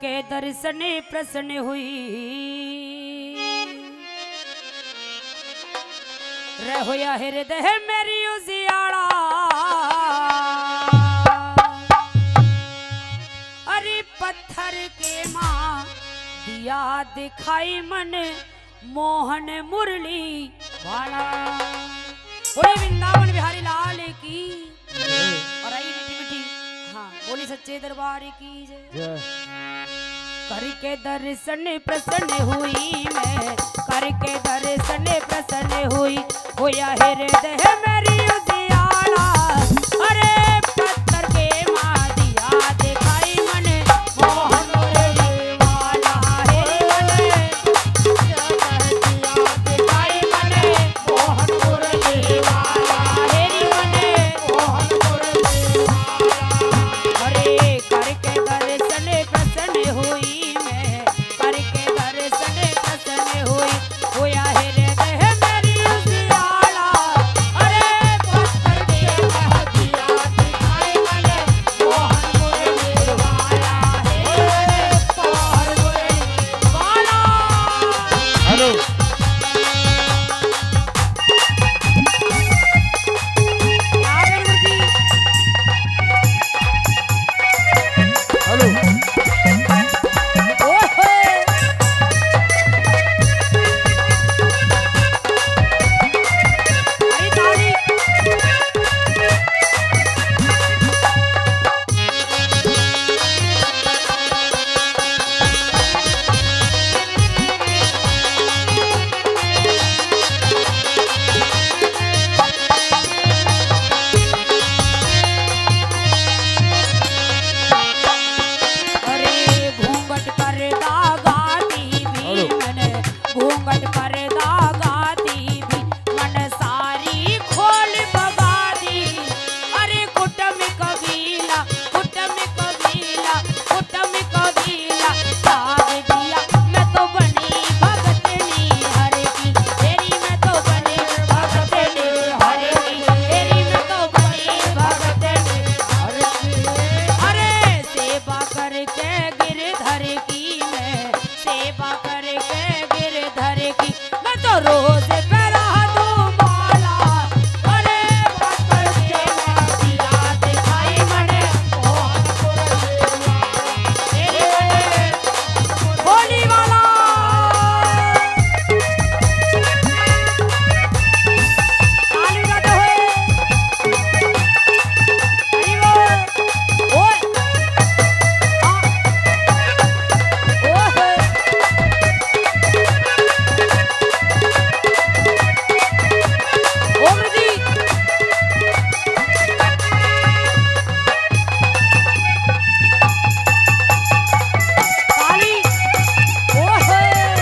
के दर्शन प्रसन्न हुई रहोया हृदय मेरी उजियाड़ा। अरे पत्थर के माँ दिया दिखाई मन मोहन मुरली वाला। बोली वृंदावन बिहारी लाल की और आई मीठी मीठी हाँ बोली सच्चे दरबार की जय। करके दर्शन प्रसन्न हुई मैं करके दर्शन प्रसन्न हुई होया हृदय मेरी उजियाला। अरे पत्थर के माँ दिया दिखाई मन मोहन मुरली वाला। हेरी मन दिखाई मन मोहन मुरली वाला। हेरी मन मोहन मुरली वाला। अरे करके दर्शन प्रसन्न हुई मैं करके दर्शन प्रसन्न हुई होया हृदय मेरी उजियाला। अरे पत्थर के माँ दिया दिखाई मन मोहन मुरली वाला। हे मोहन मुरली वाला। हेलो हेलो घूंघट पर दागाती भी मन सारी खोल बगाती। अरे कुटम कबीला साग दिया मैं तो बनी भगतनी हरे की। तेरी मैं तो बनी भगतनी हरे की। तेरी मैं तो बनी भगतनी हरे की। अरे सेवा करके गिरधर की मैं सेवा करके गिरधर की मैं तो रोज पहरा दूं माला। अरे पत्थर के माँ दिया दिखाई मन मोहन मुरली वाला। तेरी मन होली वाला। ताली बजाते हुए हरी बोल। ओए हाँ ओए ओम जी ताली ओए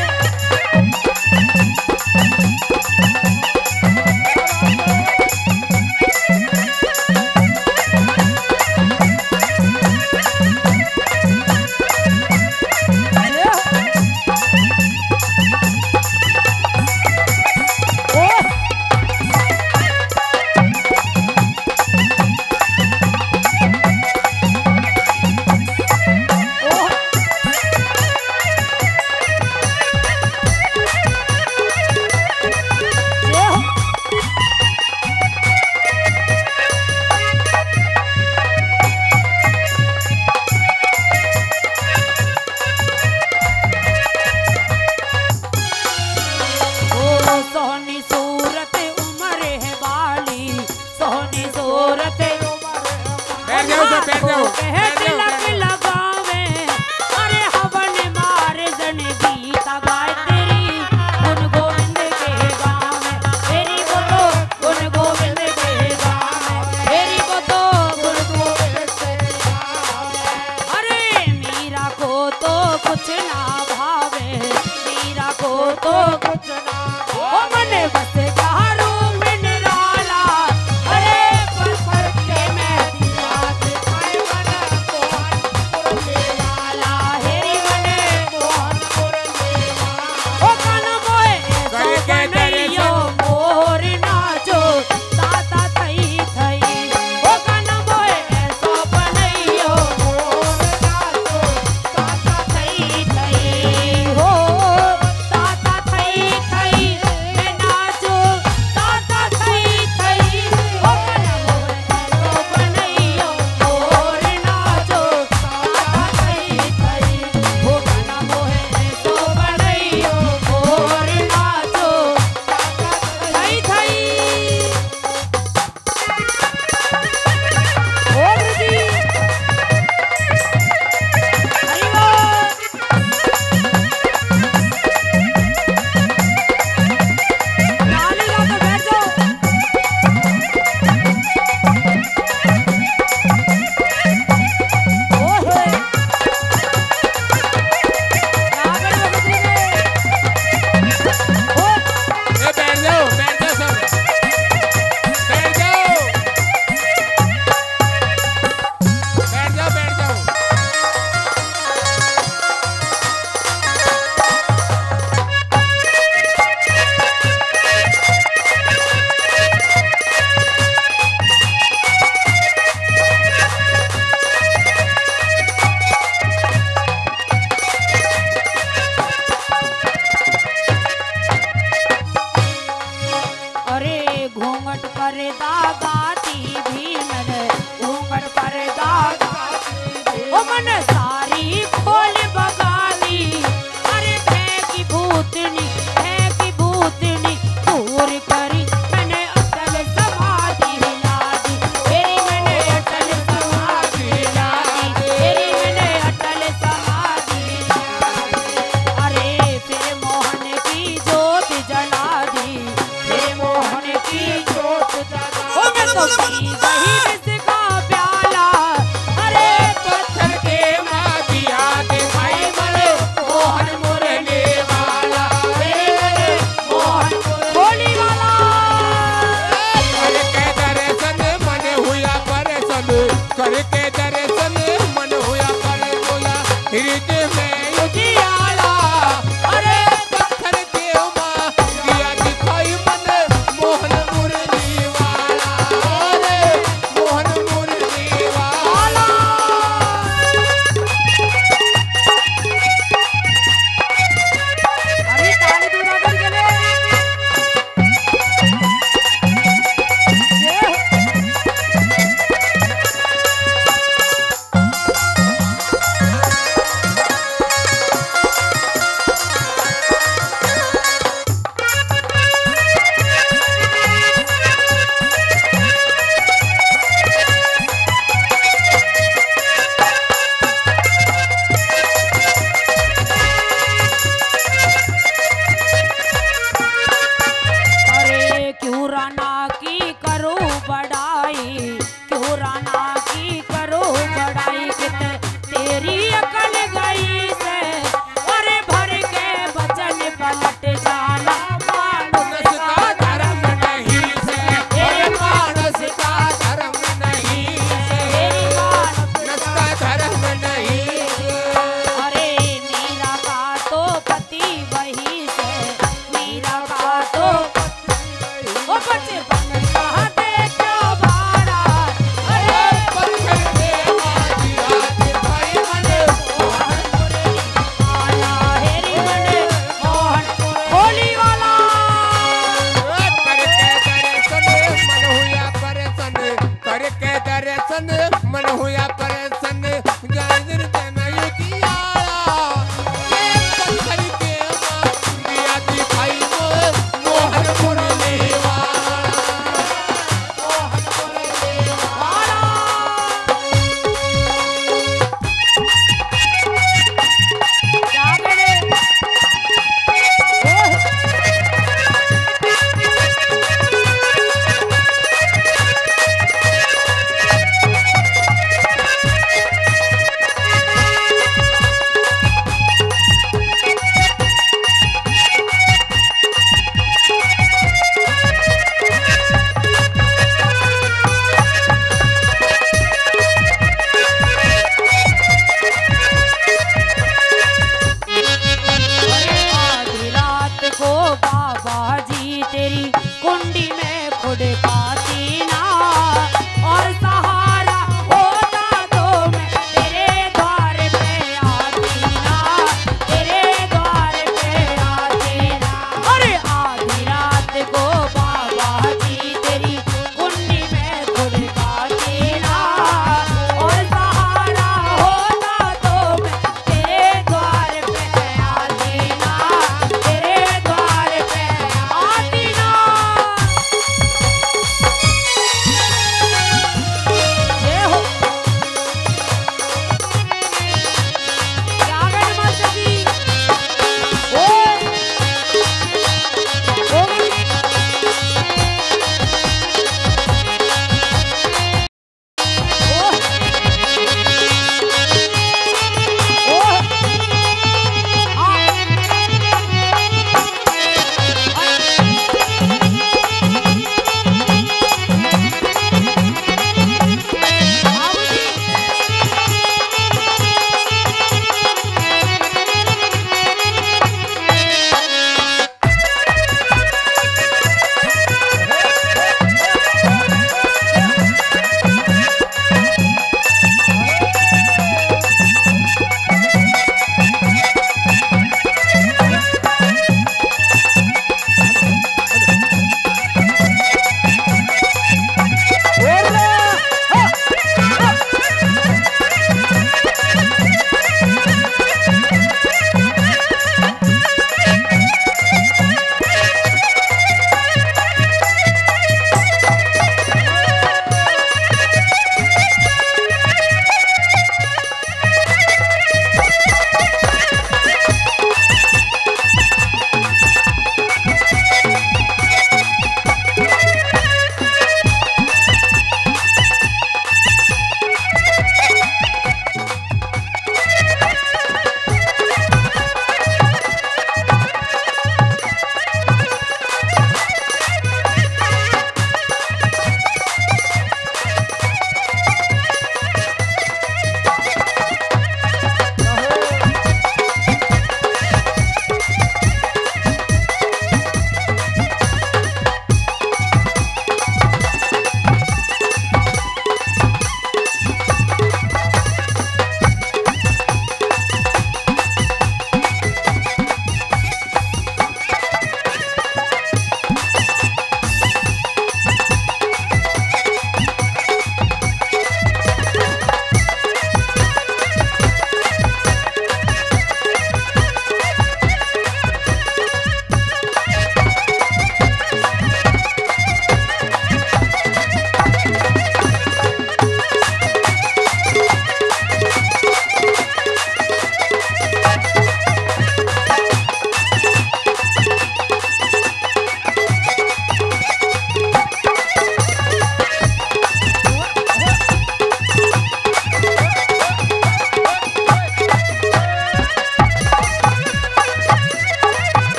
सोहनी सूरत उम्र है बाली सोहनी सूरत बैठ जाओ सर, बैठ जाओ, बैठ जाओ, तिलक लगावे। अरे हवन मार जन गीता गाय तेरी गुण गोविंद के गाँव में। तेरी को तो गुण गोविंद के गाँव में। तेरी को तो गुण गोविंद के गाँव में। अरे मीरा को तो कुछ ना भावे मीरा को तो कुछ ना ओ मन बस चारू में निराला। अरे पत्थर के मैं दिया दिखाई मन मोहन मुरली वाला। हेरी मन मोहन मुरली वाला। ओ काना मोए करके बनैयो मोर नाचो ताता थई थई। ओ काना मोए सो बनैयो मोर नाचो ताता हृदय में उजियारा